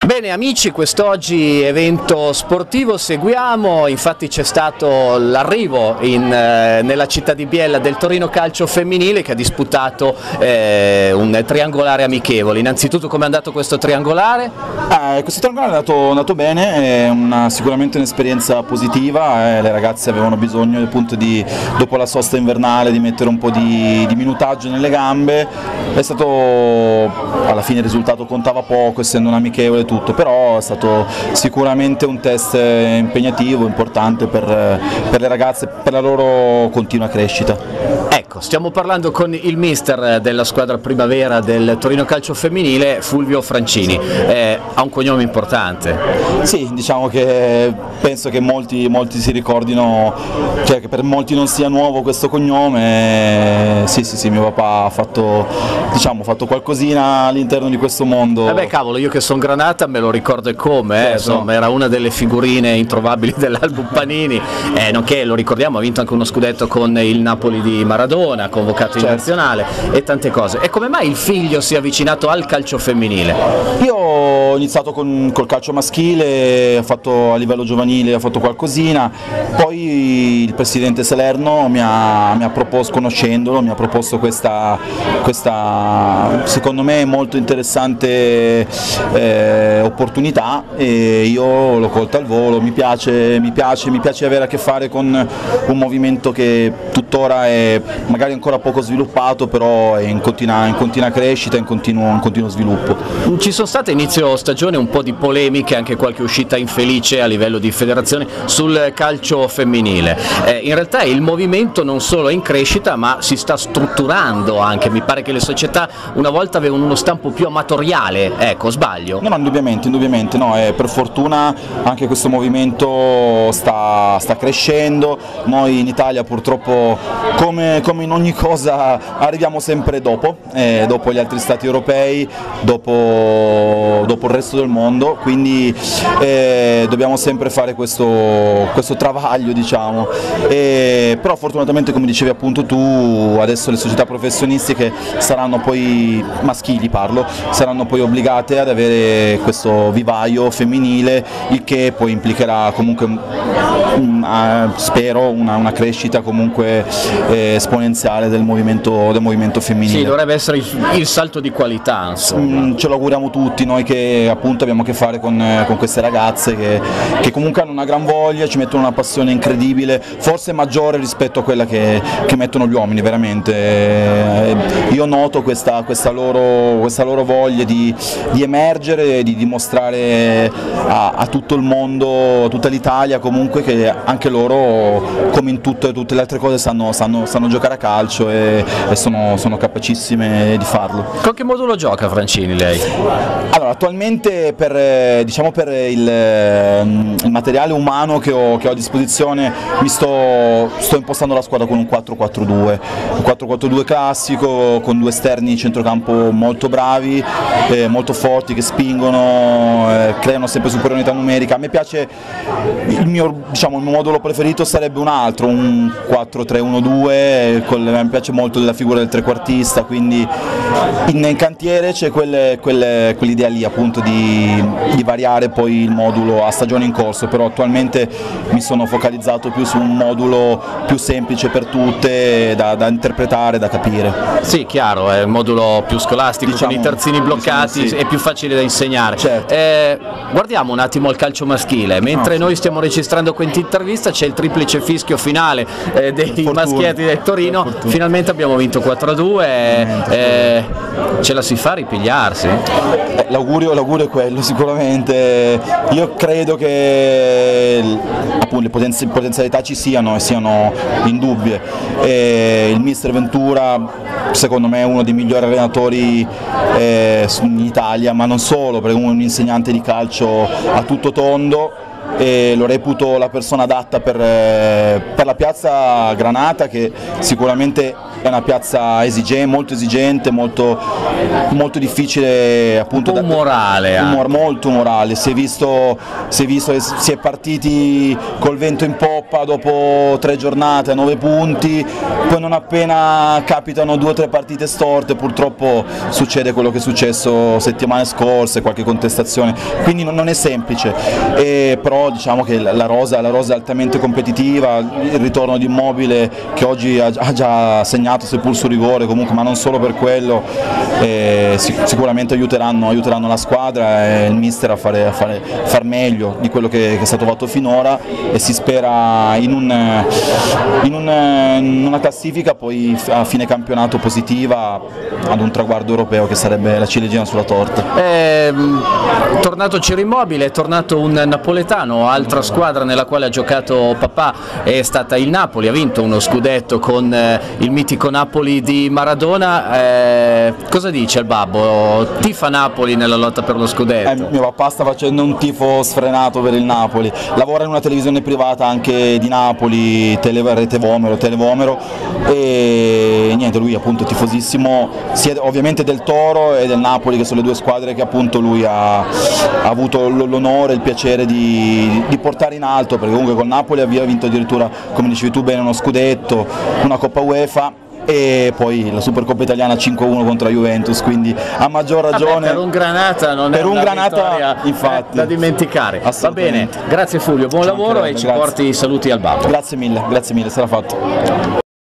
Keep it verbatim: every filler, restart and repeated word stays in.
Bene amici, quest'oggi evento sportivo seguiamo, infatti c'è stato l'arrivo eh, nella città di Biella del Torino Calcio Femminile che ha disputato eh, un triangolare amichevole. Innanzitutto come è andato questo triangolare? Eh, questo triangolare è andato, è andato bene, è una, sicuramente un'esperienza positiva, eh, le ragazze avevano bisogno appunto di, dopo la sosta invernale, di mettere un po' di, di minutaggio nelle gambe. È stato, alla fine il risultato contava poco essendo un amichevole e tutto, però è stato sicuramente un test impegnativo, importante per, per le ragazze, per la loro continua crescita. Ecco, stiamo parlando con il mister della squadra primavera del Torino Calcio Femminile, Fulvio Francini. Eh, ha un cognome importante. Sì, diciamo che penso che molti, molti si ricordino, cioè che per molti non sia nuovo questo cognome. Sì, sì, sì, mio papà ha fatto, diciamo, fatto qualcosina all'interno di questo mondo. Eh beh, cavolo, io che sono granata me lo ricordo e come, eh, certo. Insomma, era una delle figurine introvabili dell'album Panini, eh, nonché, lo ricordiamo, ha vinto anche uno scudetto con il Napoli di Maradona, convocato in certo. nazionale e tante cose. E come mai il figlio si è avvicinato al calcio femminile? Io ho iniziato con, col calcio maschile, ho fatto a livello giovanile, ho fatto qualcosina, poi il presidente Salerno mi ha, mi ha proposto, conoscendolo, mi ha proposto questa, questa secondo me molto interessante eh, opportunità e io l'ho colta al volo. Mi piace, mi piace, mi piace avere a che fare con un movimento che tuttora è magari ancora poco sviluppato, però è in continua, in continua crescita, in continuo, in continuo sviluppo. Ci sono state inizio stagione un po' di polemiche, anche qualche uscita infelice a livello di federazione sul calcio femminile. Eh, in realtà il movimento non solo è in crescita ma si sta strutturando anche, mi pare che le società una volta avevano uno stampo più amatoriale, ecco, sbaglio? No, no, indubbiamente, indubbiamente no, eh, per fortuna anche questo movimento sta, sta crescendo. Noi in Italia purtroppo come, come in ogni cosa arriviamo sempre dopo, eh, dopo gli altri stati europei, dopo, dopo il resto del mondo, quindi eh, dobbiamo sempre fare questo, questo travaglio, diciamo. E, però fortunatamente, come dicevi appunto tu, adesso le società professionistiche saranno poi, maschili parlo, saranno poi obbligate ad avere questo vivaio femminile, il che poi implicherà comunque, uh, spero, una, una crescita comunque eh, esponenziale del movimento, del movimento femminile. Sì, dovrebbe essere il, il salto di qualità, insomma. Mm, ce lo auguriamo tutti, noi che appunto abbiamo a che fare con, con queste ragazze che, che comunque hanno una gran voglia, ci mettono una passione incredibile, forse maggiore rispetto a quella che, che mettono gli uomini, veramente. Eh, io noto questa, questa, loro, questa loro voglia di, di emergere, di dimostrare a, a tutto il mondo, a tutta l'Italia comunque, che anche loro, come in tutte, tutte le altre cose, sanno, sanno, sanno giocare a calcio e, e sono, sono capacissime di farlo. Con che modulo gioca Francini lei? Allora, attualmente per, diciamo per il, il materiale umano che ho, che ho a disposizione mi sto, sto impostando la squadra con un quattro quattro due, un quattro quattro due classico, con due esterni centrocampo molto bravi, eh, molto forti, che spingono, eh, creano sempre superiorità numerica. A me piace, il mio, diciamo, il mio modulo preferito sarebbe un altro, un quattro tre uno due, mi piace molto la figura del trequartista, quindi in, in cantiere c'è quelle, quelle, quell'idea lì appunto di, di variare poi il modulo a stagione in corso, però attualmente mi sono focalizzato più su un modulo più semplice per tutte, da, da interpretare, da capire. Sì, chiaro, è un modulo più scolastico, diciamo, con i terzini bloccati, diciamo, sì. È più facile da insegnare. Certo. Eh, guardiamo un attimo il calcio maschile, mentre no, sì. noi stiamo registrando questa intervista c'è il triplice fischio finale eh, dei fortuna, maschietti del Torino, finalmente abbiamo vinto quattro a due, eh, ce la si fa a ripigliarsi? Eh, l'augurio, l'augurio è quello sicuramente, io credo che appunto le potenzi, potenzialità ci siano e siano indubbie. E il mister Ventura secondo me è uno dei migliori allenatori eh, in Italia, ma non solo, perché è un insegnante di calcio a tutto tondo e lo reputo la persona adatta per, per la piazza granata, che sicuramente è una piazza esigente, molto esigente, molto, molto difficile appunto. Un po' morale, umor, molto morale, si è visto, si è visto, si è partiti col vento in poppa dopo tre giornate a nove punti, poi non appena capitano due o tre partite storte purtroppo succede quello che è successo settimane scorse, qualche contestazione, quindi non è semplice, e però diciamo che la rosa, la rosa è altamente competitiva, il ritorno di Immobile che oggi ha, ha già segnato seppur su rigore comunque, ma non solo per quello, eh, sic sicuramente aiuteranno, aiuteranno la squadra e il mister a fare, a fare far meglio di quello che, che è stato fatto finora, e si spera in, un, in, un, in una classifica poi a fine campionato positiva ad un traguardo europeo che sarebbe la ciliegina sulla torta. È tornato Ciro Immobile, è tornato un napoletano, altra squadra nella quale ha giocato papà è stata il Napoli, ha vinto uno scudetto con eh, il mitico Napoli di Maradona. Eh, cosa dice il babbo? Tifa Napoli nella lotta per lo scudetto? Eh, mio papà sta facendo un tifo sfrenato per il Napoli, lavora in una televisione privata anche di Napoli, tele, Rete Vomero, Televomero, e niente, lui appunto è tifosissimo sia ovviamente del Toro e del Napoli, che sono le due squadre che appunto lui ha, ha avuto l'onore e il piacere di, di portare in alto, perché comunque col Napoli aveva vinto addirittura, come dicevi tu bene, uno scudetto, una Coppa UEFA e poi la Supercoppa italiana cinque a uno contro la Juventus, quindi a maggior ragione. Vabbè, per un Granata non per è un una Granata, vittoria infatti, da dimenticare. Va bene, grazie Fulvio, buon lavoro e ci grazie. porti i saluti al babbo. Grazie mille, grazie mille, sarà fatto.